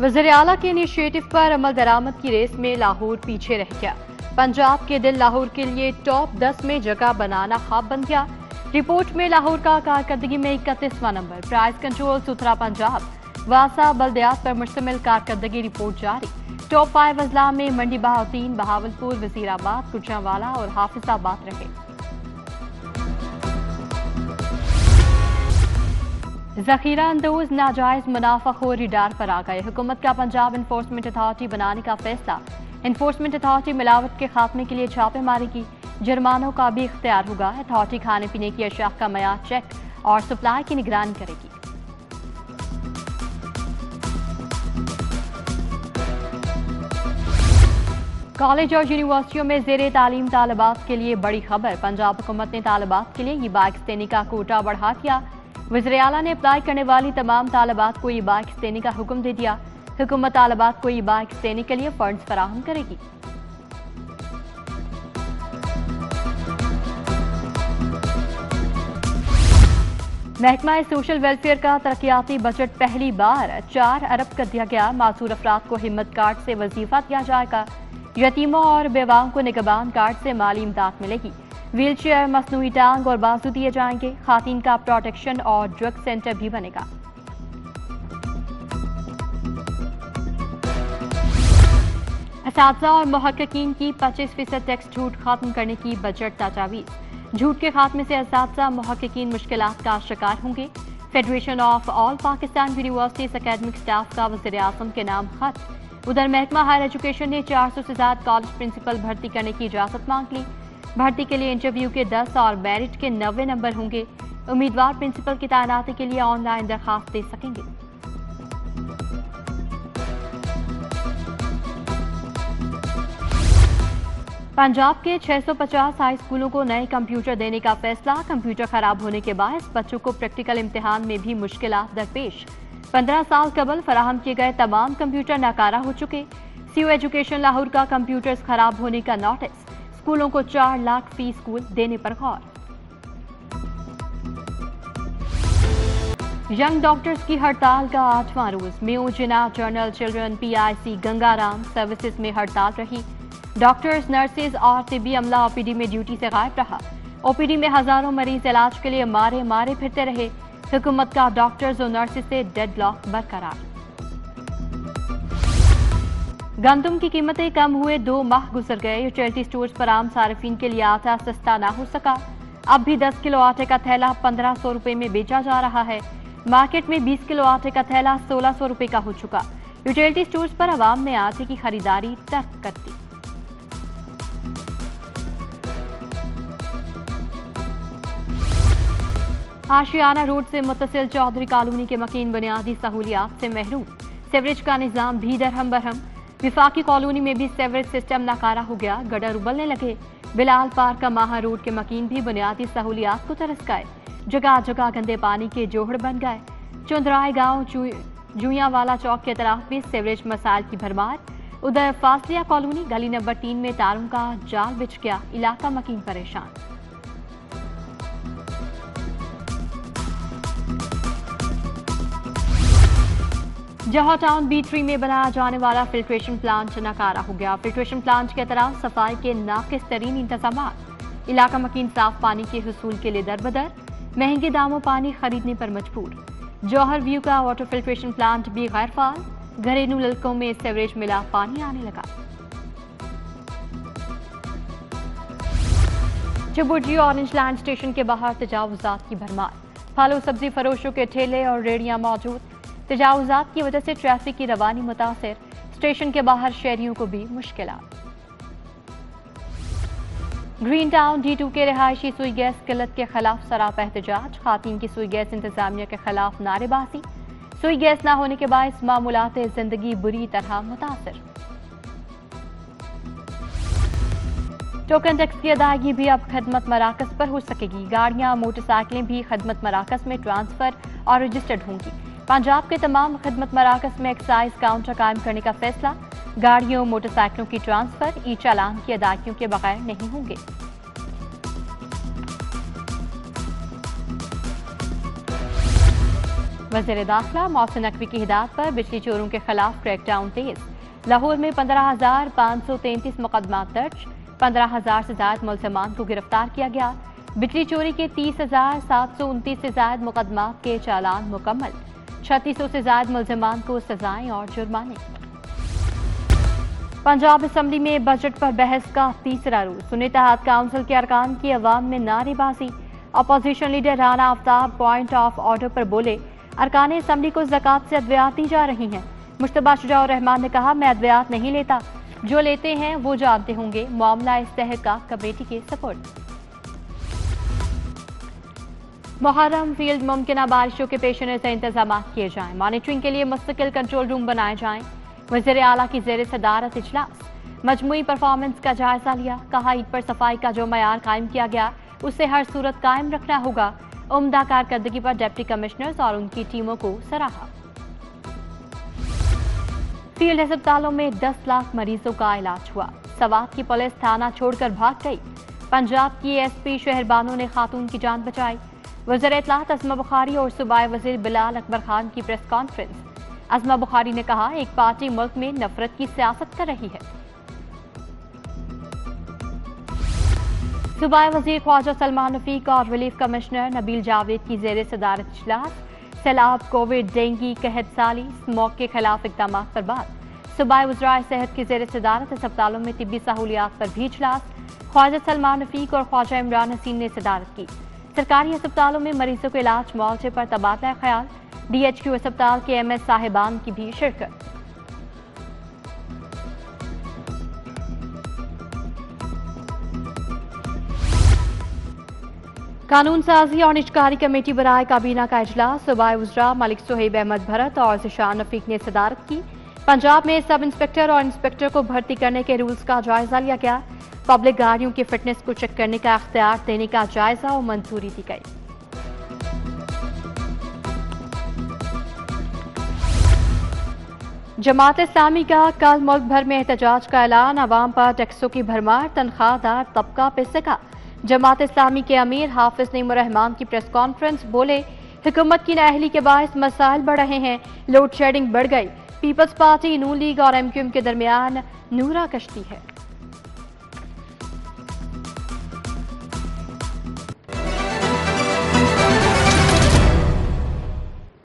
वज़ीर आला के इनिशिएटिव पर अमल दरामद की रेस में लाहौर पीछे रह गया। पंजाब के दिल लाहौर के लिए टॉप 10 में जगह बनाना ख्वाब बन गया। रिपोर्ट में लाहौर का कारकर्दगी में 31वां नंबर, प्राइस कंट्रोल सुथरा पंजाब, वासा बल्दियात पर मुश्तमिल कारकर्दगी रिपोर्ट जारी। टॉप 5 अजला में मंडी बहाउद्दीन, बहावलपुर, वजीराबाद, गुजरांवाला और हाफिजाबाद रहे। जखीरा अंदोज नाजायज मुनाफाखोरी डार पर आ गए। हुकूमत का पंजाब इन्फोर्समेंट अथॉरिटी बनाने का फैसला। इन्फोर्समेंट अथॉरिटी मिलावट के खात्मे के लिए छापे मारेगी, जुर्मानों का भी इख्तियार होगा। अथॉरिटी खाने पीने की अशिया का मयार चेक और सप्लाई की निगरानी करेगी। कॉलेज और यूनिवर्सिटियों में ज़ेरे तालीम तालिबात के लिए बड़ी खबर। पंजाब हुकूमत ने तालिबात के लिए ई बाइक्स देने का कोटा बढ़ा दिया। वज़ीर आला ने अप्लाई करने वाली तमाम तालिबात को ई बाइक्स देने का हुक्म दे दिया। हुकूमत तालिबात को ई बाइक्स देने के लिए फंड्स फराहम करेगी। महकमा सोशल वेलफेयर का तरक्याती बजट पहली बार 4 अरब कर दिया गया। मासूर अफराद को हिम्मत कार्ड से वजीफा दिया जाएगा। यतीमों और बेवाओं को निगहबान कार्ड से माली इमदाद मिलेगी। व्हील चेयर, मसनूई टांग और बाजू दिए जाएंगे। खातीन का प्रोटेक्शन और ड्रग सेंटर भी बनेगा। असातिज़ा और मुहक्किकीन की 25% टैक्स छूट खत्म करने की बजट तजावीज़। झूठ के खात्मे से असातिज़ा मुहक्किकीन मुश्किलात का शिकार होंगे। Federation of all Pakistan universities academic staff का वज़ीर आज़म के नाम खत। उधर महकमा हायर एजुकेशन ने 400 से ज्यादा कॉलेज प्रिंसिपल भर्ती करने की इजाजत मांग ली। भर्ती के लिए इंटरव्यू के 10 और मेरिट के 90 नंबर होंगे। उम्मीदवार प्रिंसिपल की तैनाती के लिए ऑनलाइन दरखास्त दे सकेंगे। पंजाब के 650 हाई स्कूलों को नए कंप्यूटर देने का फैसला। कंप्यूटर खराब होने के बायस बच्चों को प्रैक्टिकल इम्तिहान में भी मुश्किलात दरपेश। 15 साल कबल फराहम किए गए तमाम कंप्यूटर नाकारा हो चुके। सीयू एजुकेशन लाहौर का कंप्यूटर्स खराब होने का नोटिस। स्कूलों को 4 लाख फी स्कूल देने पर गौर। यंग डॉक्टर्स की हड़ताल का 8वां रोज। Mayo, Jinnah, general children, PIC, Gangaram services में हड़ताल रही। डॉक्टर्स, नर्सेज और तिब्बी अमला OPD में ड्यूटी से गायब रहा। OPD में हजारों मरीज इलाज के लिए मारे मारे फिरते रहे। हुकूमत का डॉक्टर्स और नर्सेज से डेडलॉक बरकरार। गंदम की कीमतें कम हुए 2 माह गुजर गए। यूटिलिटी स्टोर्स पर आम सार्फिन के लिए आटा सस्ता ना हो सका। अब भी 10 किलो आटे का थैला 1500 रुपए में बेचा जा रहा है। मार्केट में 20 किलो आटे का थैला 1600 रुपए का हो चुका। यूटिलिटी स्टोर्स पर आवाम ने आटे की खरीदारी तर्क कर दी। आशियाना रोड से मुत्तसिल चौधरी कॉलोनी के मकीन बुनियादी सहूलियात से महरूम। सीवरेज का निजाम भी दरहम बरहम। विफाकी कॉलोनी में भी सीवरेज सिस्टम नाकारा हो गया। गटर उबलने लगे। बिलाल पार्क का माहा रोड के मकीन भी बुनियादी सहूलियात को तरस गए। जगह जगह गंदे पानी के जोहड़ बन गए। चुंदराय गांव जूयावाला चौक के तरफ भी सीवरेज मसाइल की भरमार। उधर फासलिया कॉलोनी गली नंबर 3 में तारों का जाल बिछ गया। इलाका मकीन परेशान। जहाँ टाउन B3 में बनाया जाने वाला फिल्ट्रेशन प्लांट नाकारा हो गया। फिल्ट्रेशन प्लांट के तरफ सफाई के नाकिस तरीन इंतजामात। इलाका मकीन साफ पानी के हुसूल के लिए दरबदर। महंगे दामों पानी खरीदने पर मजबूर। जौहर व्यू का वाटर फिल्ट्रेशन प्लांट भी गैर फाल। घरेलू नलकों में सीवरेज मिला पानी आने लगा। चबुर्जी ऑरेंज लैंड स्टेशन के बाहर तजावुजात की भरमार। फल और सब्जी फरोशों के ठेले और रेहड़ियां मौजूद। तजावुजात की वजह से ट्रैफिक की रवानी मुतासिर। स्टेशन के बाहर शहरियों को भी मुश्किलात। ग्रीन टाउन D2 के रिहायशी सुई गैस किल्लत के खिलाफ सरापा एहतजाज। खातीन की सुई गैस इंतजामिया के खिलाफ नारेबाजी। सुई गैस न होने के बायस मामूलात जिंदगी बुरी तरह मुतासिर। टोकन टैक्स की अदायगी भी अब खदमत मराकज पर हो सकेगी। गाड़ियां, मोटरसाइकिलें भी खदमत मराकज में ट्रांसफर और रजिस्टर्ड होंगी। पंजाब के तमाम खदमत मराकज में एक्साइज काउंटर कायम करने का फैसला। गाड़ियों, मोटरसाइकिलों की ट्रांसफर ई चालान की अदायगियों के बगैर नहीं होंगे। वज़ीर दाखिला मोहसिन नकवी की हिदायत पर बिजली चोरों के खिलाफ क्रैकडाउन तेज। लाहौर में 15,533 मुकदमा दर्ज, 15,000 से ज्यादा मुलजमान को गिरफ्तार किया गया। बिजली चोरी के 30,729 से ज्यादा मुकदमा के चालान मुकम्मल, 3600 से ज्यादा मुलजमान को सजाएं और जुर्माने। पंजाब असम्बली में बजट पर बहस का तीसरा रोज। सुन्नी इत्तेहाद काउंसिल के अरकान की अवाम में नारेबाजी। Opposition leader Rana Aftab point of order पर बोले, अरकान असम्बली को ज़कात से अद्वियात दी जा रही हैं। मुश्तबा शुजाउर रहमान ने कहा, मैं अद्वियात नहीं लेता, जो लेते हैं वो जानते होंगे। मामला इस्तेहकाक कमेटी के सपोर्ट। मुहर्रम फील्ड मुमकिन बारिशों के पेश नज़र इंतजाम किए जाएं। मॉनिटरिंग के लिए मुस्तकिल कंट्रोल रूम बनाए जाएं। वज़ीर आला की ज़ेर सदारत इजलास। मजमूई परफॉर्मेंस का जायजा लिया। कहा, ईद पर सफाई का जो मयार कायम किया गया उसे हर सूरत कायम रखना होगा। उम्दा कारकर्दगी पर डिप्टी कमिश्नर्स और उनकी टीमों को सराहा। फील्ड अस्पतालों में 10 लाख मरीजों का इलाज हुआ। सवात की पुलिस थाना छोड़कर भाग गई। पंजाब की एसपी शहरबानो ने खातून की जान बचाई। वज़ीर इत्तलात अज़मा बुखारी और सूबाई वज़ीर बिलाल अकबर खान की प्रेस कॉन्फ्रेंस। अज़मा बुखारी ने कहा, एक पार्टी मुल्क में नफरत की सियासत कर रही है। सूबाई वज़ीर ख्वाजा सलमान रफीक और रिलीफ कमिश्नर नबील जावेद की ज़ेर सदारत इजलास। सैलाब, कोविड, डेंगी, कहत साली, स्मोक के खिलाफ इक़दाम पर बात। सूबाई वज़राए सेहत की ज़ेर सदारत अस्पतालों में तिब्बी सहूलियात पर भी इजलास। ख्वाजा सलमान रफीक और ख्वाजा इमरान हसीन ने सदारत की। सरकारी अस्पतालों में मरीजों के इलाज मुआवजे पर तबादला ख्याल। DHQ अस्पताल के MS साहिबान की भी शिरकत। कानून साजी और निजकारी कमेटी बराए काबीना का इजलास। सूबाई वज़रा मलिक सुहेब अहमद भरत और ज़िशान रफीक ने सदारत की। पंजाब में सब इंस्पेक्टर और इंस्पेक्टर को भर्ती करने के रूल्स का जायजा लिया गया। पब्लिक गाड़ियों की फिटनेस को चेक करने का इख्तियार देने का जायजा और मंजूरी दी गई। जमात इस्लामी का कल मुल्क भर में एहतजाज का ऐलान। अवाम पर टैक्सों की भरमार, तनख्वाहदार तबका पिसका। जमात इस्लामी के अमीर हाफिज नईमुर रहमान की प्रेस कॉन्फ्रेंस। बोले, हुकूमत की नाअहली के बायस मसाइल बढ़ रहे हैं, लोड शेडिंग बढ़ गई। पीपल्स पार्टी, नून लीग और MQM के दरमियान नूरा कश्ती है।